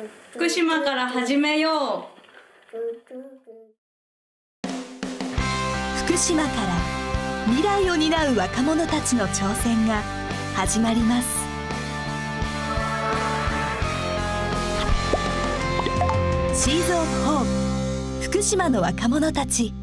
福島から始めよう。 福島から未来を担う若者たちの挑戦が始まります。シーズン4、福島の若者たち。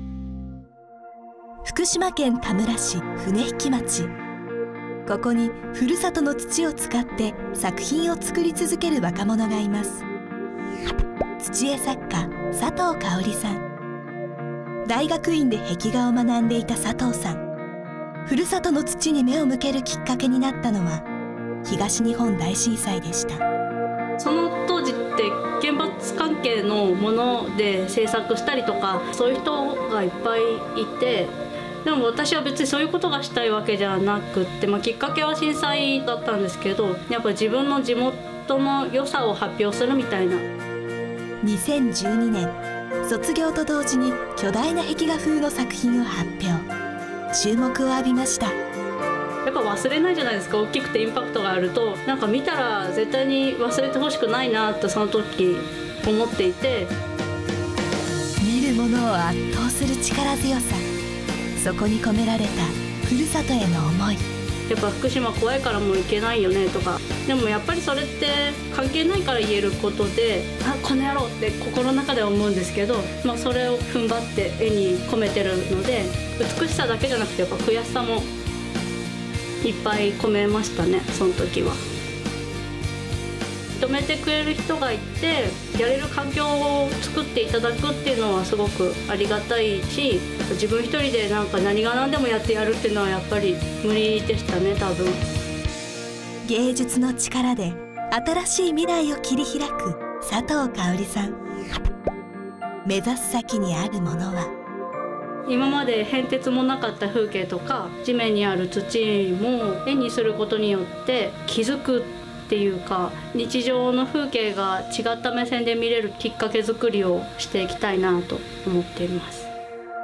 福島県田村市船引町。ここにふるさとの土を使って作品を作り続ける若者がいます。土絵作家佐藤香織さん。大学院で壁画を学んでいた佐藤さん。ふるさとの土に目を向けるきっかけになったのは東日本大震災でした。 その当時って原発関係のもので制作したりとか、そういう人がいっぱいいて、でも私は別にそういうことがしたいわけじゃなくって、きっかけは震災だったんですけど、やっぱ自分の地元の良さを発表するみたいな。 2012年、卒業と同時に巨大な壁画風の作品を発表。注目を浴びました。 やっぱ忘れないじゃないですか。大きくてインパクトがあると、なんか見たら絶対に忘れてほしくないなってその時思っていて、 見る者を圧倒する力強さ、そこに込められたふるさとへの思い。 やっぱ福島怖いからもう行けないよねとか、でもやっぱりそれって関係ないから言えることで、あ、この野郎って心の中では思うんですけど、それを踏ん張って絵に込めてるので、美しさだけじゃなくてやっぱ悔しさもいっぱい込めましたね、その時は。認めてくれる人がいてやれる環境を作っていただくっていうのはすごくありがたいし、自分一人で何が何でもやってやるっていうのはやっぱり無理でしたね、多分。 芸術の力で新しい未来を切り開く佐藤香織さん。目指す先にあるものは、 今まで変哲もなかった風景とか地面にある土も絵にすることによって気づくっていうか、日常の風景が違った目線で見れるきっかけ作りをしていきたいなと思っています。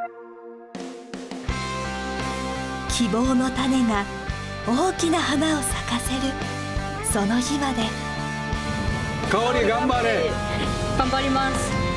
希望の種が大きな花を咲かせるその日まで。 香織頑張れ。 頑張ります。